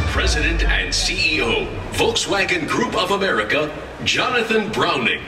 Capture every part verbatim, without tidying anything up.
President and C E O, Volkswagen Group of America, Jonathan Browning.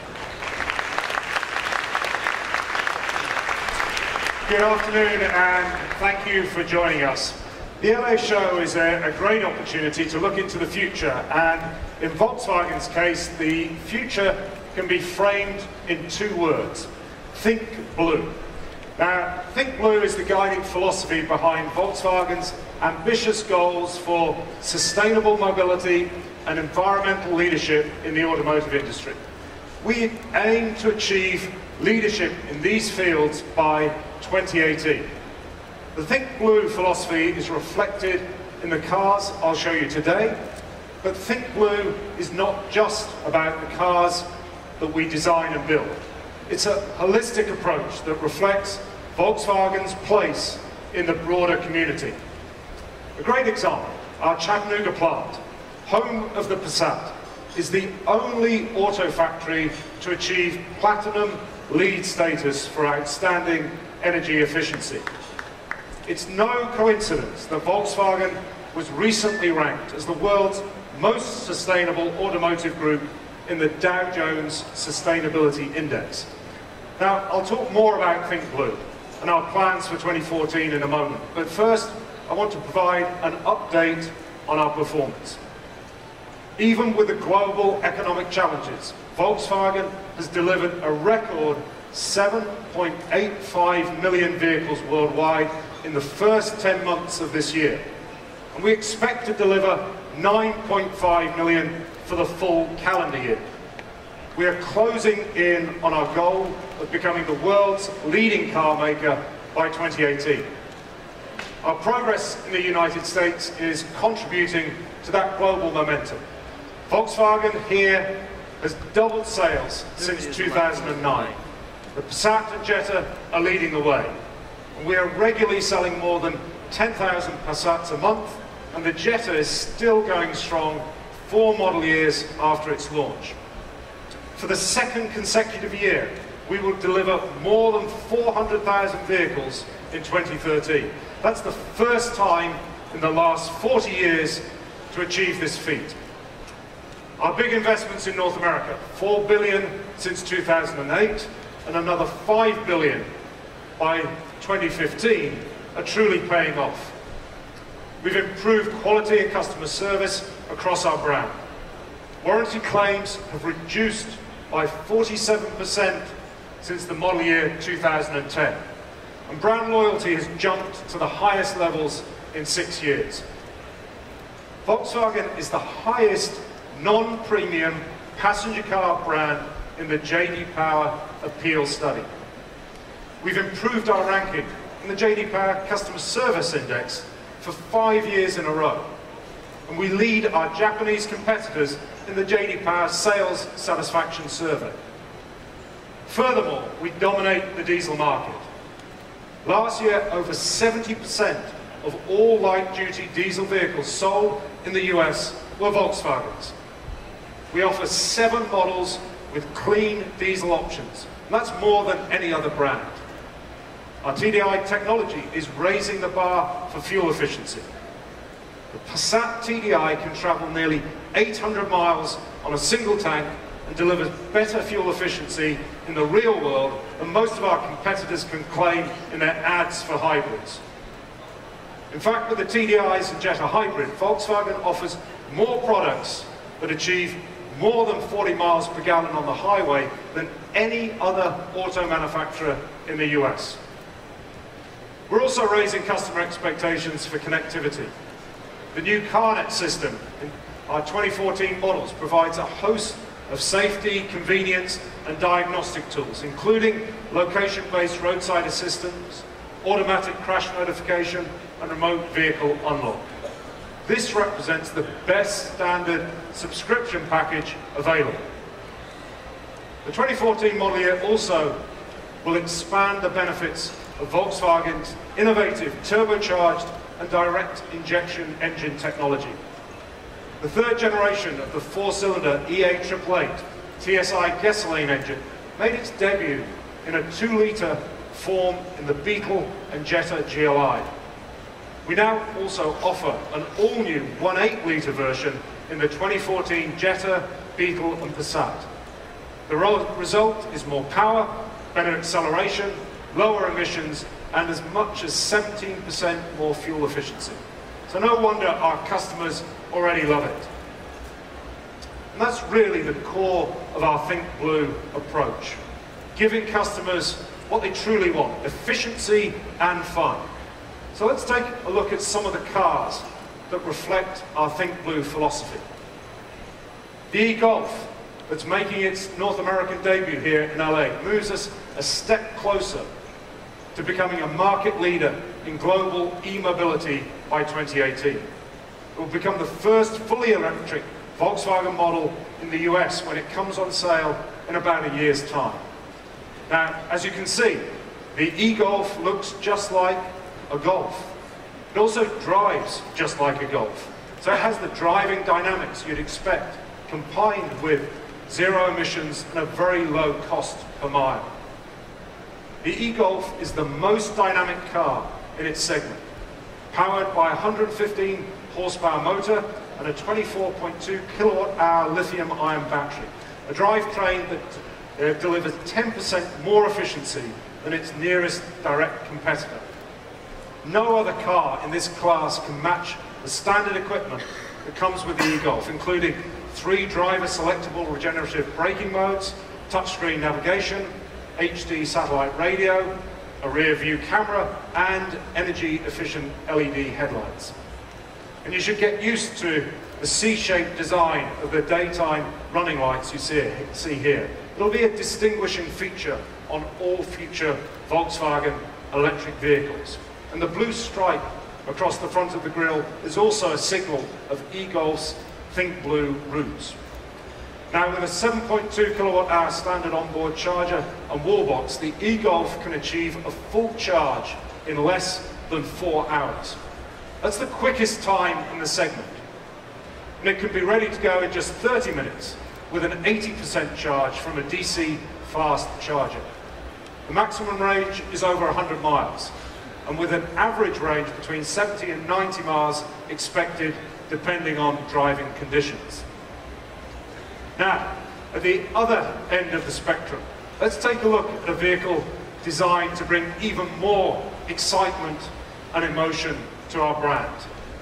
Good afternoon and thank you for joining us. The L A Show is a, a great opportunity to look into the future, and in Volkswagen's case, the future can be framed in two words: think blue. Now, Think Blue is the guiding philosophy behind Volkswagen's ambitious goals for sustainable mobility and environmental leadership in the automotive industry. We aim to achieve leadership in these fields by twenty eighteen. The Think Blue philosophy is reflected in the cars I'll show you today, but Think Blue is not just about the cars that we design and build. It's a holistic approach that reflects Volkswagen's place in the broader community. A great example, our Chattanooga plant, home of the Passat, is the only auto factory to achieve platinum LEED status for outstanding energy efficiency. It's no coincidence that Volkswagen was recently ranked as the world's most sustainable automotive group in the Dow Jones Sustainability Index. Now, I'll talk more about Think Blue and our plans for twenty fourteen in a moment, but first I want to provide an update on our performance. Even with the global economic challenges, Volkswagen has delivered a record seven point eight five million vehicles worldwide in the first ten months of this year. And we expect to deliver nine point five million for the full calendar year. We are closing in on our goal of becoming the world's leading car maker by twenty eighteen. Our progress in the United States is contributing to that global momentum. Volkswagen here has doubled sales since two thousand nine. The Passat and Jetta are leading the way. And we are regularly selling more than ten thousand Passats a month, and the Jetta is still going strong four model years after its launch. For the second consecutive year, we will deliver more than four hundred thousand vehicles in twenty thirteen. That's the first time in the last forty years to achieve this feat. Our big investments in North America, four billion dollars since two thousand eight, and another five billion dollars by twenty fifteen, are truly paying off. We've improved quality and customer service across our brand. Warranty claims have reduced by forty-seven percent since the model year two thousand ten. And brand loyalty has jumped to the highest levels in six years. Volkswagen is the highest non-premium passenger car brand in the J D Power Appeal Study. We've improved our ranking in the J D Power Customer Service Index for five years in a row. And we lead our Japanese competitors in the J D Power Sales Satisfaction Survey. Furthermore, we dominate the diesel market. Last year, over seventy percent of all light-duty diesel vehicles sold in the U S were Volkswagens. We offer seven models with clean diesel options, and that's more than any other brand. Our T D I technology is raising the bar for fuel efficiency. The Passat T D I can travel nearly eight hundred miles on a single tank and delivers better fuel efficiency in the real world than most of our competitors can claim in their ads for hybrids. In fact, with the T D Is and Jetta Hybrid, Volkswagen offers more products that achieve more than forty miles per gallon on the highway than any other auto manufacturer in the U S. We're also raising customer expectations for connectivity. The new CarNet system in our twenty fourteen models provides a host of safety, convenience, and diagnostic tools, including location-based roadside assistance, automatic crash notification, and remote vehicle unlock. This represents the best standard subscription package available. The twenty fourteen model year also will expand the benefits of Volkswagen's innovative turbocharged and direct injection engine technology. The third generation of the four-cylinder E A eight eight eight T S I gasoline engine made its debut in a two litre form in the Beetle and Jetta G L I. We now also offer an all-new one point eight litre version in the twenty fourteen Jetta, Beetle and Passat. The result is more power, better acceleration, lower emissions, and as much as seventeen percent more fuel efficiency. So no wonder our customers already love it. And that's really the core of our Think Blue approach, giving customers what they truly want, efficiency and fun. So let's take a look at some of the cars that reflect our Think Blue philosophy. The e-Golf, that's making its North American debut here in L A, moves us a step closer to becoming a market leader in global e-mobility by twenty eighteen. It will become the first fully electric Volkswagen model in the U S when it comes on sale in about a year's time. Now, as you can see, the e-Golf looks just like a Golf. It also drives just like a Golf. So it has the driving dynamics you'd expect, combined with zero emissions and a very low cost per mile. The e-Golf is the most dynamic car in its segment, powered by a one hundred fifteen horsepower motor and a twenty-four point two kilowatt hour lithium-ion battery, a drivetrain that uh, delivers ten percent more efficiency than its nearest direct competitor. No other car in this class can match the standard equipment that comes with the e-Golf, including three driver selectable regenerative braking modes, touchscreen navigation, H D satellite radio, a rear view camera, and energy efficient L E D headlights. And you should get used to the C-shaped design of the daytime running lights you see, see here. It'll be a distinguishing feature on all future Volkswagen electric vehicles. And the blue stripe across the front of the grille is also a signal of e-Golf's Think Blue roots. Now, with a seven point two kilowatt hour standard onboard charger and wall box, the e-Golf can achieve a full charge in less than four hours. That's the quickest time in the segment. And it can be ready to go in just thirty minutes with an eighty percent charge from a D C fast charger. The maximum range is over one hundred miles, and with an average range between seventy and ninety miles expected depending on driving conditions. Now, at the other end of the spectrum, let's take a look at a vehicle designed to bring even more excitement and emotion to our brand.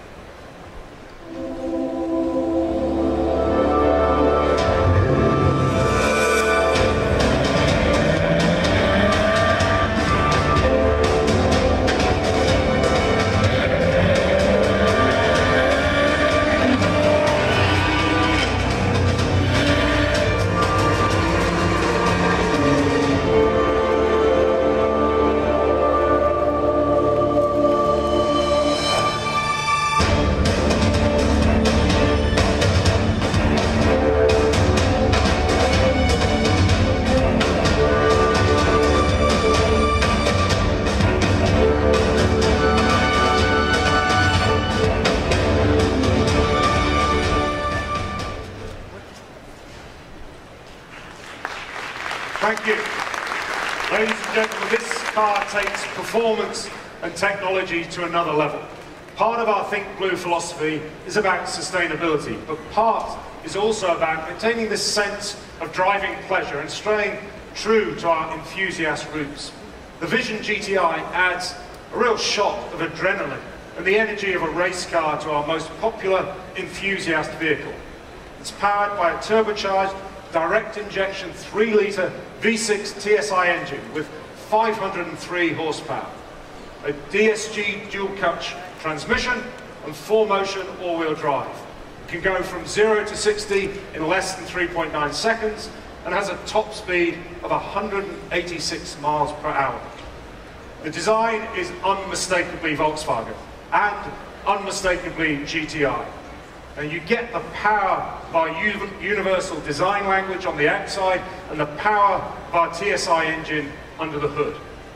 Thank you. Ladies and gentlemen, this car takes performance and technology to another level. Part of our Think Blue philosophy is about sustainability, but part is also about maintaining this sense of driving pleasure and staying true to our enthusiast roots. The Vision G T I adds a real shot of adrenaline and the energy of a race car to our most popular enthusiast vehicle. It's powered by a turbocharged direct injection three litre V six T S I engine with five hundred and three horsepower, a D S G dual clutch transmission and four motion all-wheel drive. It can go from zero to sixty in less than three point nine seconds and has a top speed of one hundred eighty-six miles per hour. The design is unmistakably Volkswagen and unmistakably G T I. And you get the power of our universal design language on the outside and the power of our T S I engine under the hood.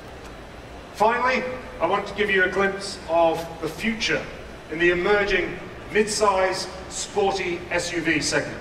Finally, I want to give you a glimpse of the future in the emerging mid-size sporty S U V segment.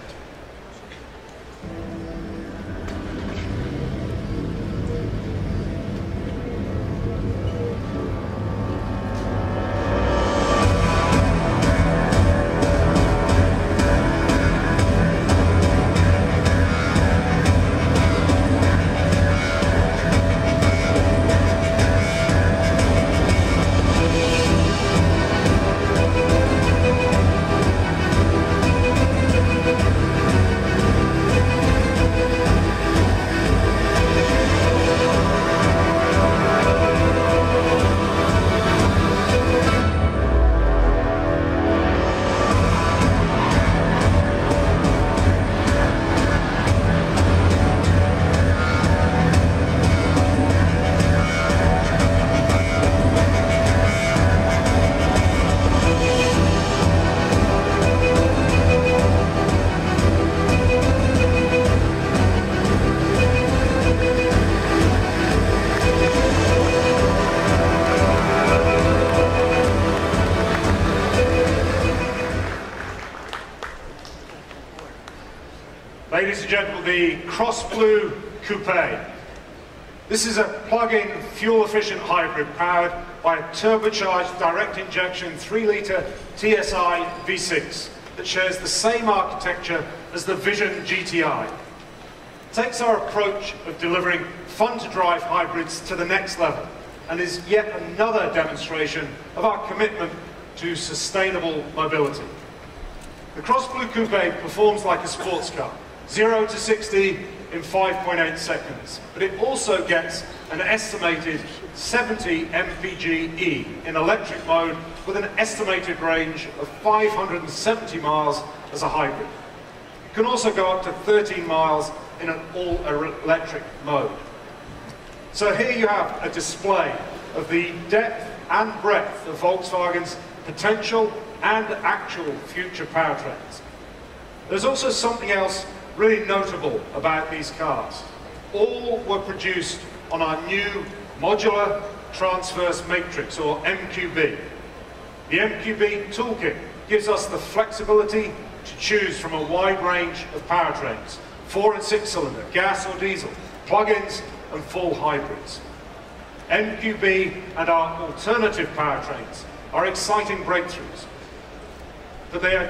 Ladies and gentlemen, the CrossBlue Coupe. This is a plug-in, fuel-efficient hybrid powered by a turbocharged direct injection three litre T S I V six that shares the same architecture as the Vision G T I. It takes our approach of delivering fun-to-drive hybrids to the next level and is yet another demonstration of our commitment to sustainable mobility. The CrossBlue Coupe performs like a sports car, zero to sixty in five point eight seconds, but it also gets an estimated seventy M P G E in electric mode with an estimated range of five hundred seventy miles as a hybrid. It can also go up to thirteen miles in an all-electric mode. So here you have a display of the depth and breadth of Volkswagen's potential and actual future powertrains. There's also something else really notable about these cars. All were produced on our new Modular Transverse Matrix, or M Q B. The M Q B toolkit gives us the flexibility to choose from a wide range of powertrains, four and six cylinder, gas or diesel, plug-ins and full hybrids. M Q B and our alternative powertrains are exciting breakthroughs, but they are